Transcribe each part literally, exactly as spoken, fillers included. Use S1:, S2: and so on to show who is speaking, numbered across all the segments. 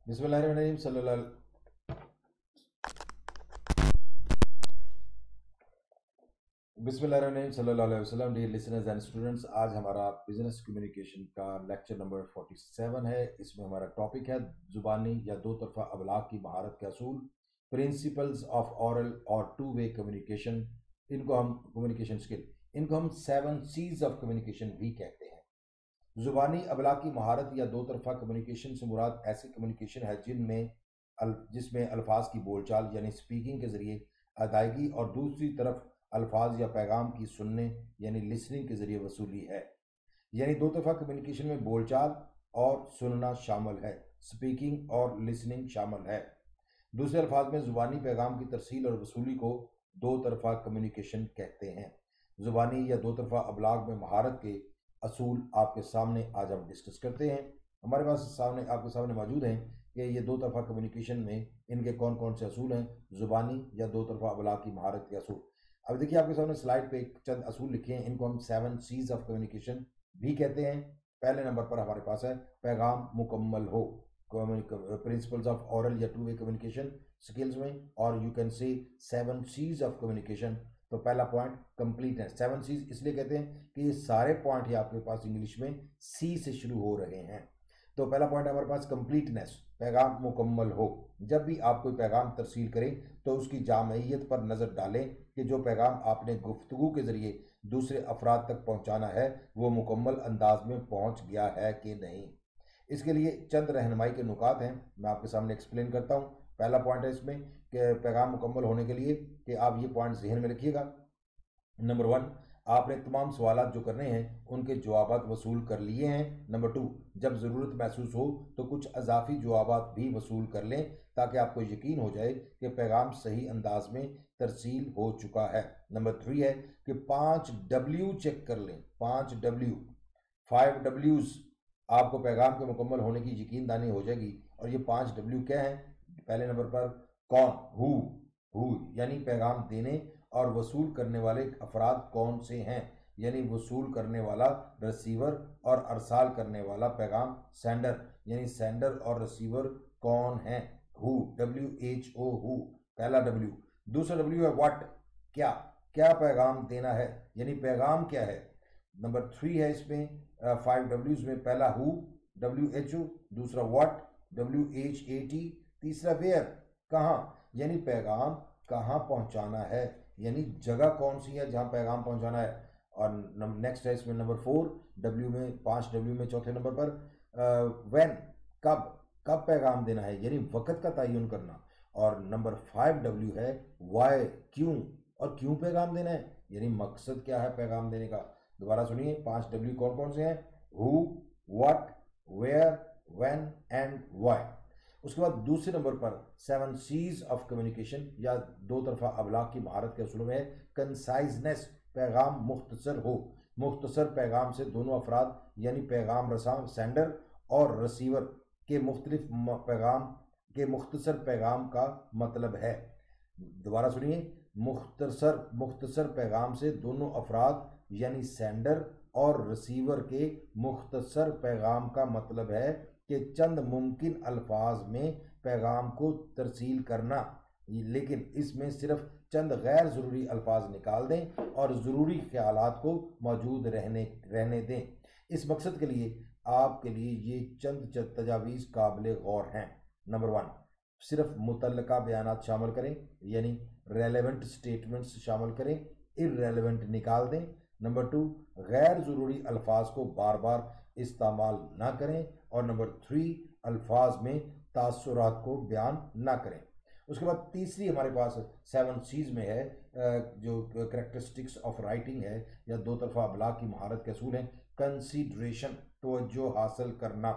S1: बिस्मिल्लाहिर्रहमानिर्रहीम सल्लल्लाहु बिस्मिल्लाहिर्रहमानिर्रहीम सल्लल्लाहु अलैहि वसल्लम। डियर लिसनर्स एंड स्टूडेंट्स, आज हमारा बिजनेस कम्युनिकेशन का लेक्चर नंबर सैंतालीस है। इसमें हमारा टॉपिक है जुबानी या दो तरफा अबलाग की महारत के असूल, प्रिंसिपल्स ऑफ ऑरल और टू वे कम्युनिकेशन। इनको हम कम्युनिकेशन स्किल, इनको हम सेवन सीज ऑफ कम्युनिकेशन भी कहते हैं। जुबानी अबलाग की महारत या दो तरफा कम्युनिकेशन से मुराद ऐसी कम्युनिकेशन है जिनमें अल, जिसमें अल्फाज की बोलचाल यानी स्पीकिंग के जरिए अदायगी और दूसरी तरफ अल्फाज या पैगाम की सुनने यानी लिसनिंग के जरिए वसूली है। यानी दो तरफा कम्युनिकेशन में बोलचाल और सुनना शामिल है, स्पीकिंग और लिसनिंग शामिल है। दूसरे अल्फाज में जुबानी पैगाम की तरसील और वसूली को दो तरफा कम्युनिकेशन कहते हैं। जुबानी या दो तरफा अबलाग में महारत के असूल आपके सामने आज हम डिस्कस करते हैं। हमारे पास सामने आपके सामने मौजूद हैं कि ये दो तरफा कम्युनिकेशन में इनके कौन कौन से असूल हैं, जुबानी या दो तरफा अबलाग की महारत के असूल। अब देखिए आपके सामने स्लाइड पे चंद असूल लिखे हैं, इनको हम सेवन सीज ऑफ कम्युनिकेशन भी कहते हैं। पहले नंबर पर हमारे पास है पैगाम मुकम्मल हो, प्रिंसिपल्स ऑफ ऑरल या टू वे कम्युनिकेशन स्किल्स में, और you can say seven Cs of communication. तो पहला पॉइंट कंप्लीटनेस। सेवन सीज इसलिए कहते हैं कि ये सारे पॉइंट ही आपके पास इंग्लिश में सी से शुरू हो रहे हैं। तो पहला पॉइंट हमारे पास कंप्लीटनेस, पैगाम मुकम्मल हो। जब भी आप कोई पैगाम तरसील करें तो उसकी जामयियत पर नज़र डालें कि जो पैगाम आपने गुफ्तगू के ज़रिए दूसरे अफराद तक पहुंचाना है वो मुकम्मल अंदाज में पहुंच गया है कि नहीं। इसके लिए चंद रहनुमाई के नुकात हैं, मैं आपके सामने एक्सप्लेन करता हूं। पहला पॉइंट है इसमें कि पैगाम मुकम्मल होने के लिए कि आप ये पॉइंट जहन में रखिएगा। नंबर वन, आपने तमाम सवालात जो करने हैं उनके जवाबात वसूल कर लिए हैं। नंबर टू, जब ज़रूरत महसूस हो तो कुछ अजाफी जवाबात भी वसूल कर लें ताकि आपको यकीन हो जाए कि पैगाम सही अंदाज में तरसील हो चुका है। नंबर थ्री है कि पाँच डब्ल्यू चेक कर लें। पाँच डब्ल्यू, फाइव डब्ल्यूज़, आपको पैगाम के मुकम्मल होने की यकीनदानी हो जाएगी। और ये पाँच डब्ल्यू क्या हैं? पहले नंबर पर कौन, हु हु यानी पैगाम देने और वसूल करने वाले अफराद कौन से हैं, यानी वसूल करने वाला रिसीवर और अरसाल करने वाला पैगाम सेंडर, यानी सेंडर और रिसीवर कौन है, who, W H O who, पहला डब्ल्यू। दूसरा डब्ल्यू है व्हाट, क्या, क्या पैगाम देना है, यानी पैगाम क्या है। नंबर थ्री है इसमें फाइव डब्ल्यूज में, पहला हु, डब्ल्यू एच ओ, दूसरा what, W H A T, तीसरा वेयर, कहाँ, यानी पैगाम कहाँ पहुंचाना है, यानी जगह कौन सी है जहां पैगाम पहुंचाना है। और नेक्स्ट है इसमें नंबर फोर डब्ल्यू में, पांच डब्ल्यू में चौथे नंबर पर व्हेन, कब, कब पैगाम देना है, यानी वक्त का तयन करना। और नंबर फाइव डब्ल्यू है वाई, क्यों, और क्यों पैगाम देना है, यानी मकसद क्या है पैगाम देने का। दोबारा सुनिए, पांच डब्ल्यू कौन कौन से हैं, who, what, where, when and why. उसके बाद दूसरे नंबर पर सेवन सीज ऑफ कम्युनिकेशन या दो तरफा अबलाग की महारत के असूल में है कंसाइजनेस, पैगाम मुख्तसर हो। मुख्तसर पैगाम से दोनों अफराद यानी पैगाम रसां सेंडर और रिसीवर के मुख्तलिफ पैगाम के मुख्तसर पैगाम का मतलब है। दोबारा सुनिए, मुख्तसर मुख्तसर पैगाम से दोनों अफराद यानी सेंडर और रिसीवर के मुख्तसर पैगाम का मतलब है कि चंद मुमकिन अल्फाज में पैगाम को तरसील करना, लेकिन इसमें सिर्फ चंद गैर ज़रूरी अल्फाज निकाल दें और ज़रूरी ख्यालात को मौजूद रहने रहने दें। इस मकसद के लिए आपके लिए ये चंद चंद तजावीज़ काबिल गौर हैं। नंबर वन, सिर्फ मुतल्लका बयानात शामिल करें, यानी रेलेवेंट स्टेटमेंट्स शामिल करें, इर्रेलेवेंट निकाल दें। नंबर टू, गैर ज़रूरी अल्फाज को बार बार इस्तेमाल ना करें। और नंबर थ्री, अल्फाज में तासुरात को बयान ना करें। उसके बाद तीसरी हमारे पास सेवन सीज में है जो करेक्टरिस्टिक्स ऑफ राइटिंग है या दो तरफा अबलाग की महारत के असूल हैं कंसीडरेशन, तवज्जो हासिल करना।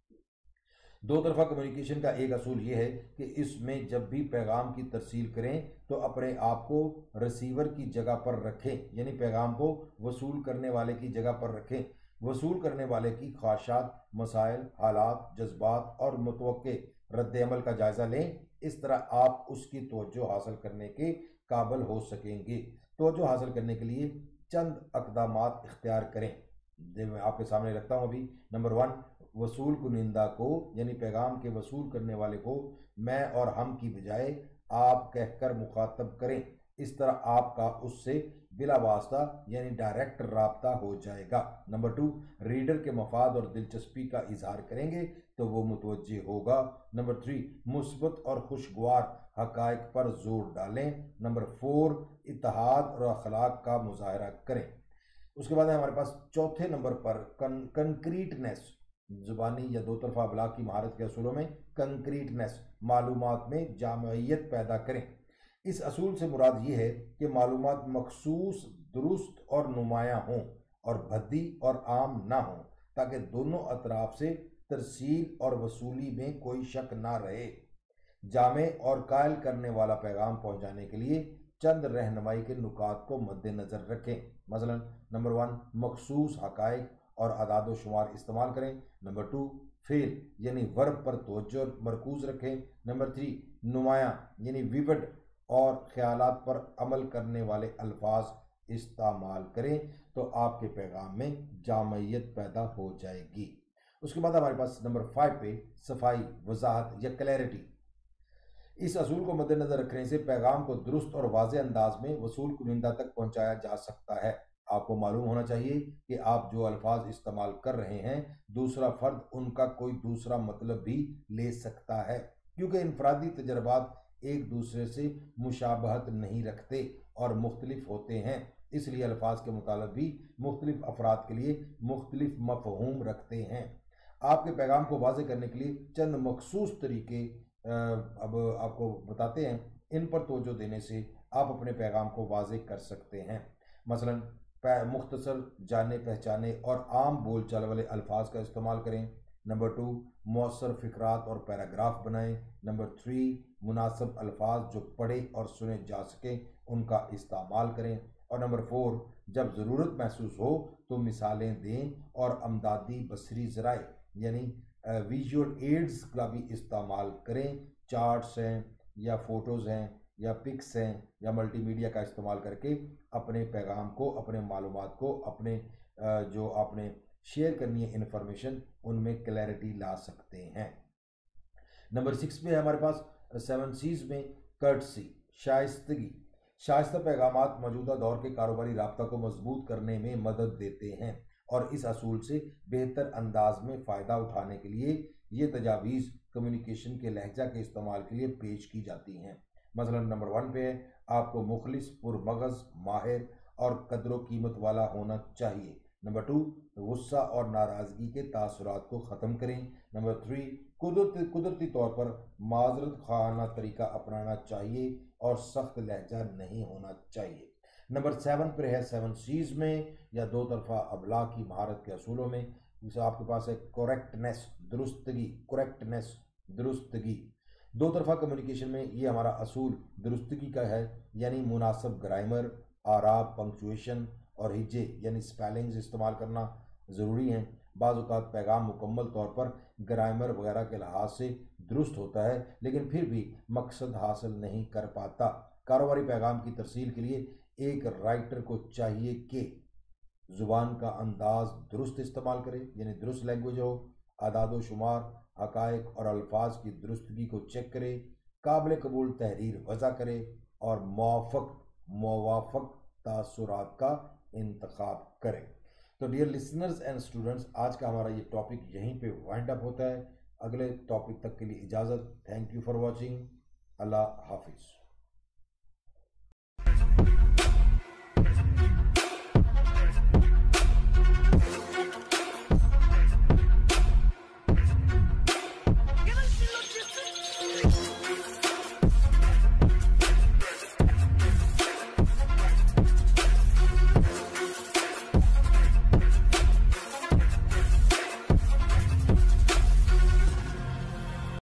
S1: दो तरफा कम्युनिकेशन का एक असूल ये है कि इसमें जब भी पैगाम की तरसील करें तो अपने आप को रिसीवर की जगह पर रखें, यानी पैगाम को वसूल करने वाले की जगह पर रखें। वसूल करने वाले की ख्वाहिशात, मसाइल, हालात, जज्बात और मुतवक्के रद्द-ए-अमल का जायज़ा लें। इस तरह आप उसकी तवज्जो हासिल करने के काबिल हो सकेंगे। तवज्जो हासिल करने के लिए चंद अक़दामात इख्तियार करें, मैं आपके सामने रखता हूँ अभी। नंबर वन, वसूल कुनिंदा को यानी पैगाम के वसूल करने वाले को मैं और हम की बजाय आप कहकर मुखातब करें। इस तरह आपका उससे बिला वास्ता यानी डायरेक्ट राब्ता हो जाएगा। नंबर टू, रीडर के मफाद और दिलचस्पी का इजहार करेंगे तो वो मुतवज्जे होगा। नंबर थ्री, मुस्बत और खुशगवार हकायक पर जोर डालें। नंबर फोर, इत्तेहाद और अखलाक का मुजाहरा करें। उसके बाद है हमारे पास चौथे नंबर पर कन कंक्रीटनेस, जुबानी या दो तरफा अबलाग की महारत के असूलों में कंक्रीटनेस, मालूमात में जामियत पैदा करें। इस असूल से मुराद ये है कि मालूमात मखसूस, दुरुस्त और नुमायां हों और भद्दी और आम ना हों, ताकि दोनों अतराफ से तरसील और वसूली में कोई शक ना रहे। जामे और कायल करने वाला पैगाम पहुंचाने के लिए चंद रहनुमाई के नुकात को मद्देनजर रखें। मसलन नंबर वन, मखसूस हकायक और अदाद शुमार इस्तेमाल करें। नंबर टू, फेल यानी वर्ब पर तवज्जो मरकूज रखें। नंबर थ्री, नुमायां यानी विविड और ख्यालात पर अमल करने वाले अल्फाज इस्तेमाल करें तो आपके पैगाम में जामियत पैदा हो जाएगी। उसके बाद हमारे पास नंबर फाइव पे सफाई, वजाहत या क्लैरिटी। इस असूल को मद्देनजर रखने से पैगाम को दुरुस्त और वाज़ेह अंदाज में वसूल कुनिंदा तक पहुंचाया जा सकता है। आपको मालूम होना चाहिए कि आप जो अल्फाज इस्तेमाल कर रहे हैं दूसरा फर्द उनका कोई दूसरा मतलब भी ले सकता है, क्योंकि इनफरादी तजर्बात एक दूसरे से मुशाबहत नहीं रखते और मुख्तलिफ होते हैं, इसलिए अल्फाज के मुतालिक भी मुख्तलिफ अफराद के लिए मुख्तलिफ मफहूम रखते हैं। आपके पैगाम को वाज़ेह करने के लिए चंद मखसूस तरीके अब आपको बताते हैं। इन पर तवज्जो देने से आप अपने पैगाम को वाज़ेह कर सकते हैं। मसलन मुख्तसर, जाने पहचाने और आम बोल चाल वाले अल्फाज का इस्तेमाल करें। नंबर टू, मौसर फ़िक्रात और पैराग्राफ बनाएं। नंबर थ्री, मुनासिब अल्फाज जो पढ़े और सुने जा सकें उनका इस्तेमाल करें। और नंबर फोर, जब ज़रूरत महसूस हो तो मिसालें दें और अमदादी बसरी ज़राए यानी विजुअल एड्स का भी इस्तेमाल करें। चार्ट्स हैं या फ़ोटोज़ हैं या पिक्स हैं या मल्टीमीडिया का इस्तेमाल करके अपने पैगाम को, अपने मालूमात को, अपने जो आपने शेयर करनी है इंफॉर्मेशन, उनमें क्लैरिटी ला सकते हैं। नंबर सिक्स में है हमारे पास सेवन सीज में कर्टसी, शाइस्तगी। शाइस्ता पैगामात मौजूदा दौर के कारोबारी राब्ता को मजबूत करने में मदद देते हैं और इस असूल से बेहतर अंदाज में फ़ायदा उठाने के लिए ये तजावीज़ कम्युनिकेशन के लहजा के इस्तेमाल के लिए पेश की जाती हैं। मसलन नंबर वन पे है, आपको मुखलिस, पुरमगज़, माहिर और कदर कीमत वाला होना चाहिए। नंबर टू, गुस्सा और नाराज़गी के तासुरात को ख़त्म करें। नंबर थ्री, कुदरती कुदरती तौर पर माजरत खाना तरीका अपनाना चाहिए और सख्त लहजा नहीं होना चाहिए। नंबर सेवन पर है सेवन सीज में या दो तरफा अबलाग की महारत के असूलों में, जैसे आपके पास है करेक्टनेस, दुरुस्तगी, करेक्टनेस दुरुस्तगी। दो तरफा कम्युनिकेशन में ये हमारा असूल दुरुस्तगी का है, यानी मुनासिब ग्रामर, आराब, पंक्चुएशन और हिज्जे यानी स्पेलिंग्स इस्तेमाल करना ज़रूरी हैं। बाज़ औक़ात पैगाम मुकम्मल तौर पर ग्रामर वगैरह के लिहाज से दुरुस्त होता है लेकिन फिर भी मकसद हासिल नहीं कर पाता। कारोबारी पैगाम की तरसील के लिए एक राइटर को चाहिए कि ज़ुबान का अंदाज़ दुरुस्त इस्तेमाल करे यानी दुरुस्त लैंग्वेज हो, अदाद शुमार, हकायक और अल्फाज की दुरुस्तगी को चेक करे, काबिल कबूल तहरीर वज़ा करे और मुआफ़क़ मुवाफ़क़ तासुरात का इंतखाब करें। तो डियर लिसनर्स एंड स्टूडेंट्स, आज का हमारा ये टॉपिक यहीं पे वाइंड अप होता है। अगले टॉपिक तक के लिए इजाज़त। Thank you for watching. अल्लाह हाफिज़।